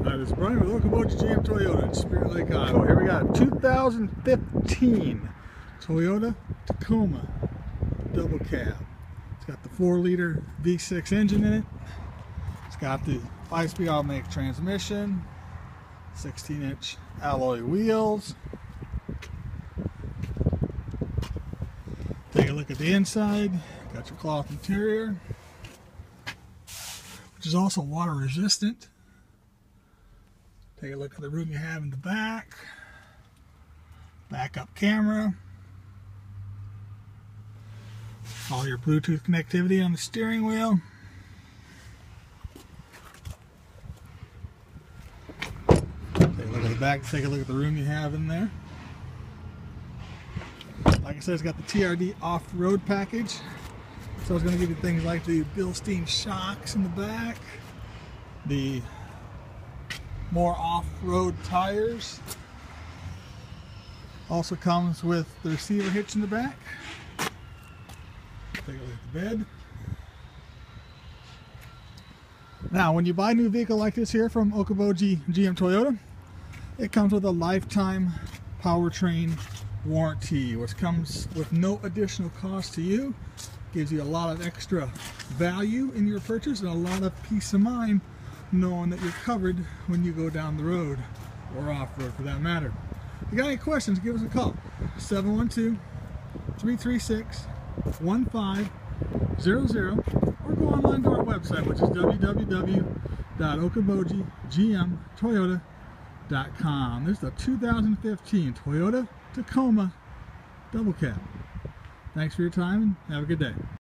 Hi, this is Brian with Okoboji GM Toyota in Spirit Lake, Iowa. Here we got a 2015 Toyota Tacoma double cab. It's got the 4-liter V6 engine in it. It's got the 5-speed automatic transmission, 16-inch alloy wheels. Take a look at the inside. Got your cloth interior, which is also water resistant. Take a look at the room you have in the back. Backup camera. All your Bluetooth connectivity on the steering wheel. Take a look at the back. Take a look at the room you have in there. Like I said, it's got the TRD off-road package. So it's going to give you things like the Bilstein shocks in the back. The more off-road tires. Also comes with the receiver hitch in the back. Take a look at the bed. Now, when you buy a new vehicle like this here from Okoboji GM Toyota, it comes with a lifetime powertrain warranty, which comes with no additional cost to you. Gives you a lot of extra value in your purchase and a lot of peace of mind knowing that you're covered when you go down the road or off-road for that matter. If you got any questions, give us a call. 712-336-1500 or go online to our website, which is www.okobojigmtoyota.com. This is the 2015 Toyota Tacoma double cab. Thanks for your time and have a good day.